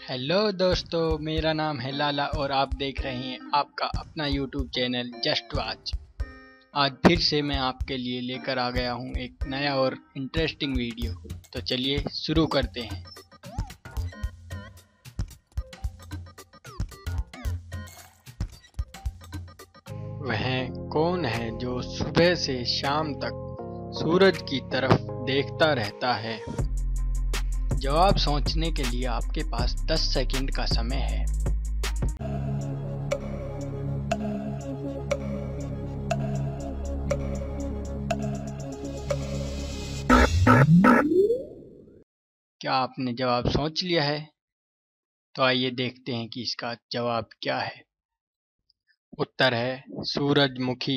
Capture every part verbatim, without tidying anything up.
Hello दोस्तों, मेरा नाम है लाला और आप देख रहे हैं आपका अपना यूट्यूब चैनल जस्ट वॉच। आज फिर से मैं आपके लिए लेकर आ गया हूं एक नया और इंटरेस्टिंग वीडियो। तो चलिए शुरू करते हैं। वह कौन है जो सुबह से शाम तक सूरज की तरफ देखता रहता है? जवाब सोचने के लिए आपके पास दस सेकंड का समय है। क्या आपने जवाब सोच लिया है? तो आइए देखते हैं कि इसका जवाब क्या है। उत्तर है सूरजमुखी।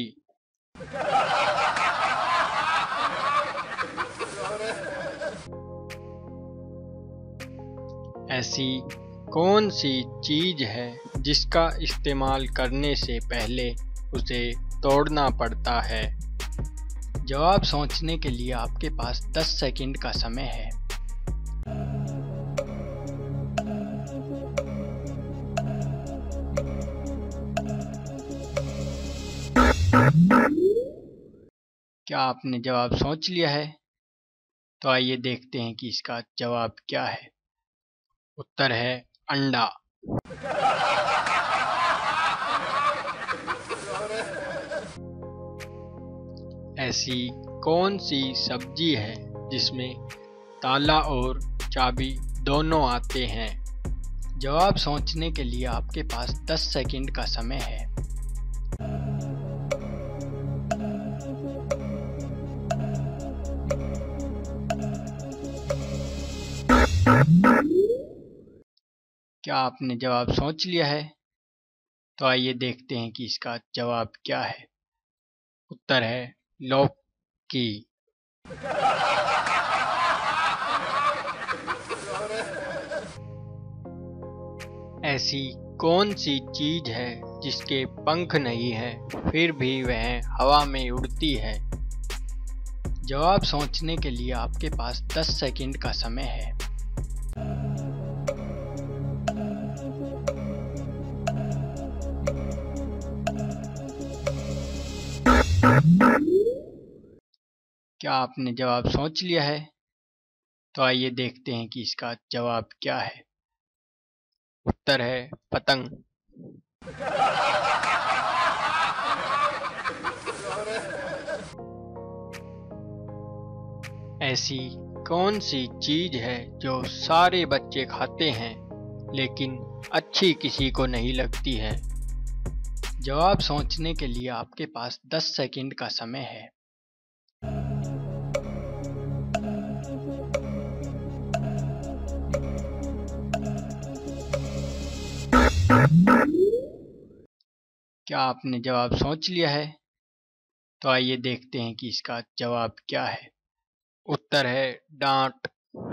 ऐसी कौन सी चीज है जिसका इस्तेमाल करने से पहले उसे तोड़ना पड़ता है? जवाब सोचने के लिए आपके पास दस सेकंड का समय है। क्या आपने जवाब सोच लिया है? तो आइए देखते हैं कि इसका जवाब क्या है। उत्तर है अंडा। ऐसी कौन सी सब्जी है जिसमें ताला और चाबी दोनों आते हैं? जवाब सोचने के लिए आपके पास दस सेकंड का समय है। क्या आपने जवाब सोच लिया है? तो आइए देखते हैं कि इसका जवाब क्या है। उत्तर है लौकी। ऐसी कौन सी चीज है जिसके पंख नहीं है फिर भी वह हवा में उड़ती है? जवाब सोचने के लिए आपके पास दस सेकंड का समय है। क्या आपने जवाब सोच लिया है? तो आइए देखते हैं कि इसका जवाब क्या है। उत्तर है पतंग। ऐसी कौन सी चीज है जो सारे बच्चे खाते हैं लेकिन अच्छी किसी को नहीं लगती है? जवाब सोचने के लिए आपके पास दस सेकंड का समय है। क्या आपने जवाब सोच लिया है? तो आइए देखते हैं कि इसका जवाब क्या है। उत्तर है डांट।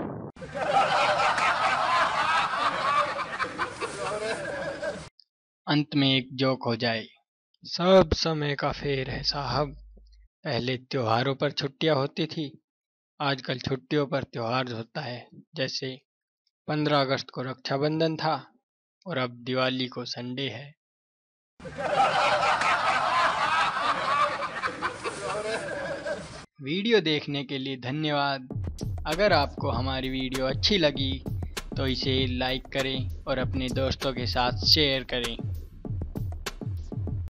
अंत में एक जोक हो जाए। सब समय का फेर है साहब। पहले त्योहारों पर छुट्टियां होती थी, आजकल छुट्टियों पर त्योहार होता है। जैसे पंद्रह अगस्त को रक्षाबंधन था और अब दिवाली को संडे है। वीडियो देखने के लिए धन्यवाद। अगर आपको हमारी वीडियो अच्छी लगी तो इसे लाइक करें और अपने दोस्तों के साथ शेयर करें।